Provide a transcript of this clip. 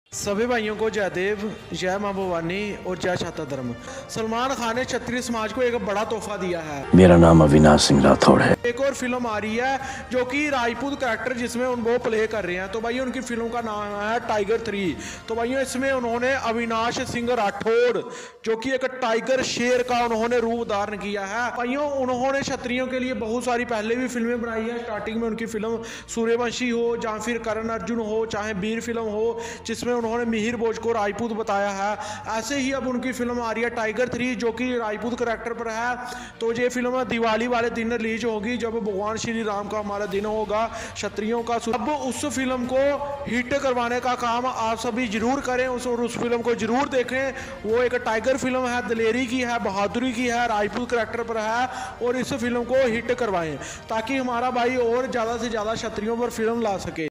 सभी भाइयों को जयदेव, जय मां भवानी और जय छाता धर्म। सलमान खान ने क्षत्रिय समाज को एक बड़ा तोहफा दिया है। मेरा नाम अविनाश सिंह राठौड़ है। एक और फिल्म आ रही है जो कि राजपूत कैरेक्टर जिसमें वो प्ले कर रहे हैं। तो भाई उनकी फिल्म का नाम है टाइगर 3। तो भाइयों इसमें उन्होंने अविनाश सिंह राठौड़ जो कि एक टाइगर शेर का उन्होंने रूप धारण किया है। भाइयों उन्होंने क्षत्रियों के लिए बहुत सारी पहले भी फिल्में बनाई है। स्टार्टिंग में उनकी फिल्म सूर्यवंशी हो या फिर करण अर्जुन हो चाहे वीर फिल्म हो जिसमें उन्होंने मिहिर भोज को राजपूत बताया है। ऐसे ही अब उनकी फिल्म आ रही है टाइगर 3 जो कि राजपूत कैरेक्टर पर है। तो ये फिल्म दिवाली वाले दिन रिलीज होगी जब भगवान श्री राम का हमारा दिन होगा क्षत्रियों का। अब उस फिल्म को हिट करवाने का काम आप सभी जरूर करें उस फिल्म को जरूर देखें। वो एक टाइगर फिल्म है, दिलेरी की है, बहादुरी की है, राजपूत कैरेक्टर पर है और इस फिल्म को हिट करवाएं ताकि हमारा भाई और ज़्यादा से ज़्यादा क्षत्रियों पर फिल्म ला सके।